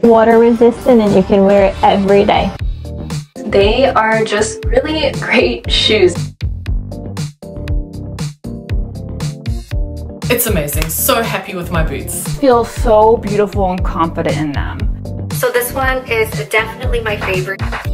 Water resistant and you can wear it every day. They are just really great shoes. It's amazing. So happy with my boots. Feel so beautiful and confident in them. So this one is definitely my favorite.